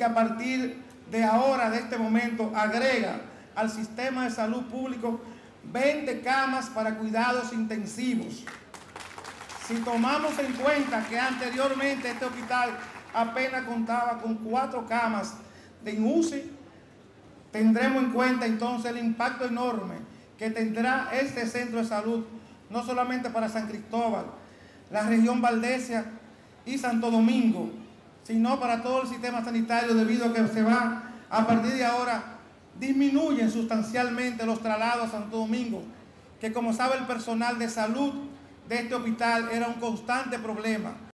a partir de ahora, de este momento, agrega al sistema de salud público 20 camas para cuidados intensivos. Si tomamos en cuenta que anteriormente este hospital apenas contaba con 4 camas de UCI, tendremos en cuenta entonces el impacto enorme que tendrá este centro de salud, no solamente para San Cristóbal, la región Valdesia y Santo Domingo, sino para todo el sistema sanitario, debido a que se va, a partir de ahora, disminuyen sustancialmente los traslados a Santo Domingo, que como sabe el personal de salud de este hospital era un constante problema.